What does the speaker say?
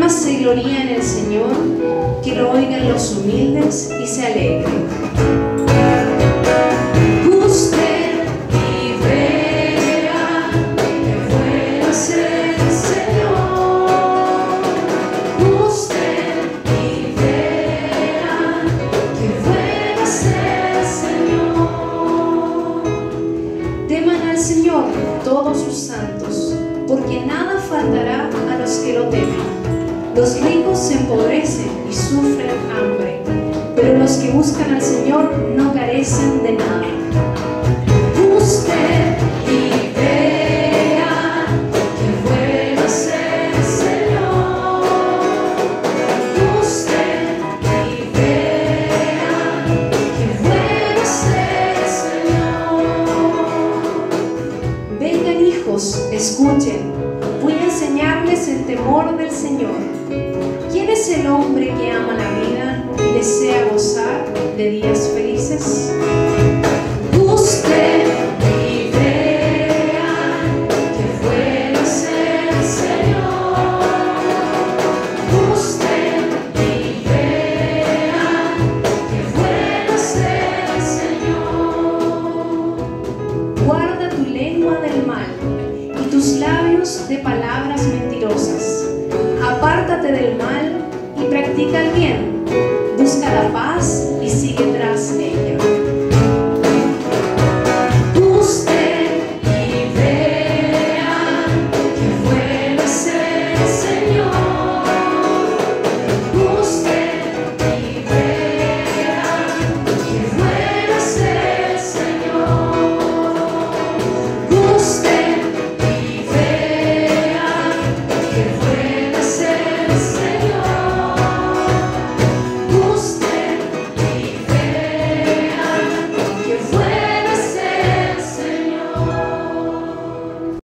alma se gloría en el Señor, que lo oigan los humildes y se alegren. Usted y vea que bueno es el Señor. Usted y vea que bueno es el Señor. Teman al Señor todos sus santos, porque nada faltará a los que lo temen. Los ricos se empobrecen y sufren hambre, pero los que buscan al Señor no carecen de nada. Usted y vea que bueno es el Señor. Usted y vea que bueno es el Señor. Vengan, hijos, escuchen, voy a enseñarles el temor del Señor. ¿Quién es el hombre que ama la vida y desea gozar de días felices? Usted y vea que bueno es el Señor. Usted y vea que bueno es el Señor. Guarda tu lengua del mal y tus labios de palabras mentirosas. Apártate del mal y practica el bien. Busca la paz y síguete